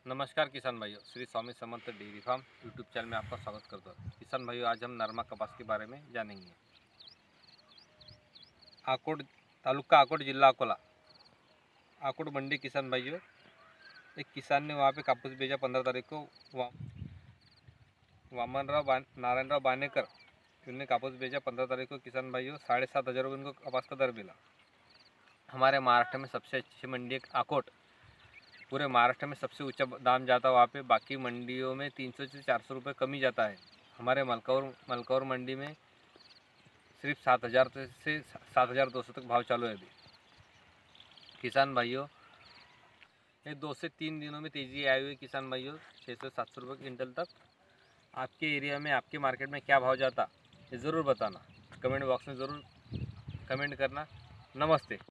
नमस्कार किसान भाइयों, Shri Swami Samarth dairy farm YouTube channel में आपका स्वागत करता हूँ। किसान भाइयों, आज हम नरमा कपास के बारे में जानेंगे। आकोट तालुका आकोट, जिला अकोला। आकोट मंडी किसान भाइयों, एक किसान ने वहाँ पे कापूस भेजा 15 तारीख को। नारायणराव बानेकर उन्होंने कापूस भेजा 15 तारीख को। किसान भाइयों, 7,500 रुपये उनको कपास का दर मिला। हमारे महाराष्ट्र में सबसे अच्छी मंडी एक आकोट, पूरे महाराष्ट्र में सबसे ऊंचा दाम जाता है वहाँ पे। बाकी मंडियों में 300 से 400 रुपये कम ही जाता है। हमारे मलकौर मंडी में सिर्फ 7,000 से 7,200 तक भाव चालू है अभी। किसान भाइयों, ये 2 से 3 दिनों में तेज़ी आई हुई है किसान भाइयों, 600-700 रुपये क्विंटल तक। आपके एरिया में, आपके मार्केट में क्या भाव जाता, ये ज़रूर बताना। कमेंट बॉक्स में ज़रूर कमेंट करना। नमस्ते।